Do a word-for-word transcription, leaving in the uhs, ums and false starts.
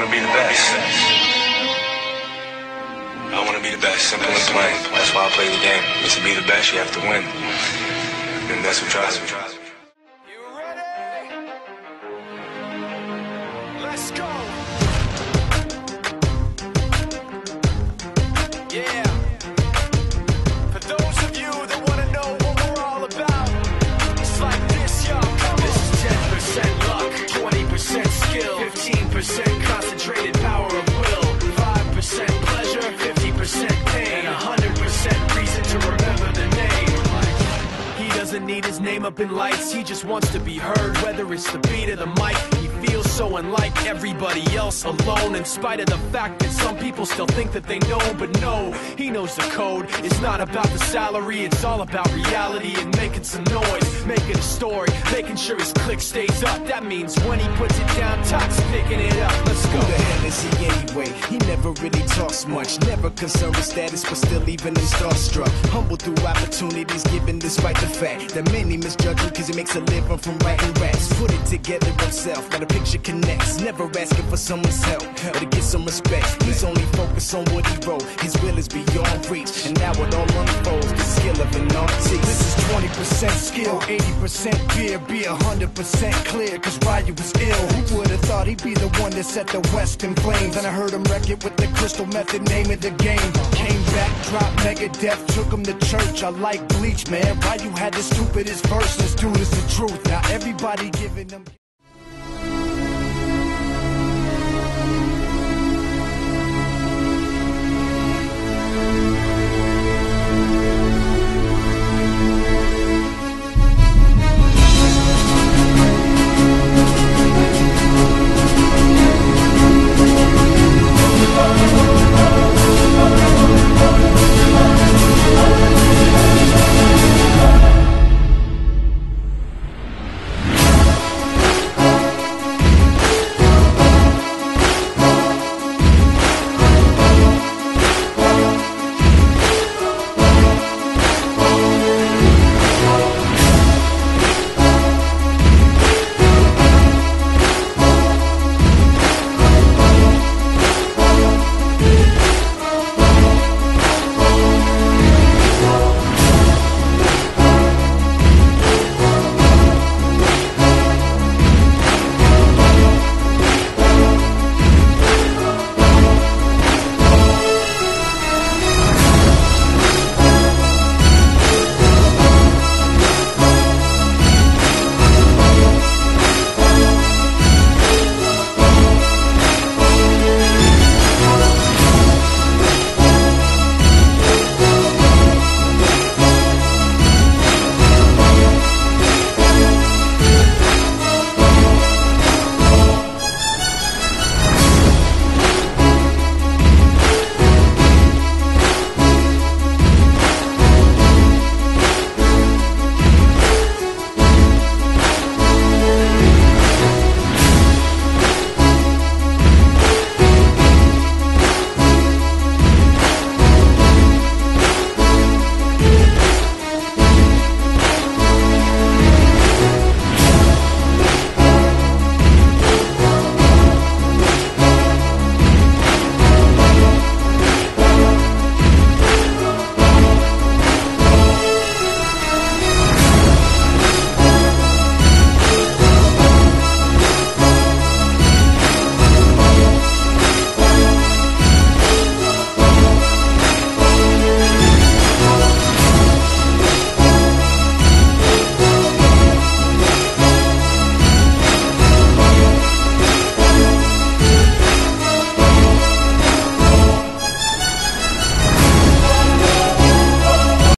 to be the best. I want to be the best, simple and plain. That's why I play the game. Is to be the best, you have to win. And that's what drives me. You ready? Let's go. Yeah. For those of you that want to know what we're all about, it's like this, y'all. Come on. This is ten percent luck, twenty percent skill, fifteen percent concentrated power of will, five percent pleasure, fifty percent pain, and one hundred percent reason to remember the name. He doesn't need his name up in lights, he just wants to be heard, whether it's the beat or the mic. He feels so unlike everybody else, alone, in spite of the fact that some people still think that they know. But no, he knows the code. It's not about the salary, it's all about reality and making some noise, making a story, making sure his click stays up. That means when he puts it down, Tox picking it up. Let's go. Who the hell is he anyway? He never really talks much, never concerned with status, but still even in starstruck. Humble through opportunities given despite the fact that many misjudge him cause he makes a living from writing raps. Put it together himself, now the picture connects. Never asking for someone's help or to get some respect. He's only focused on what he wrote. His will is beyond reach, and now it all unfolds. The skill of an artist. This is twenty percent skill, eighty percent fear. Be one hundred percent clear, cause Ryu was ill. Who would've thought he'd be the one that set the West in flames? And I heard him wreck it with the crystal method, name of the game. Came back, dropped Megadeth, took him to church. I like Bleach, man. Ryu had the stupidest verse. This dude is the truth. Now everybody giving them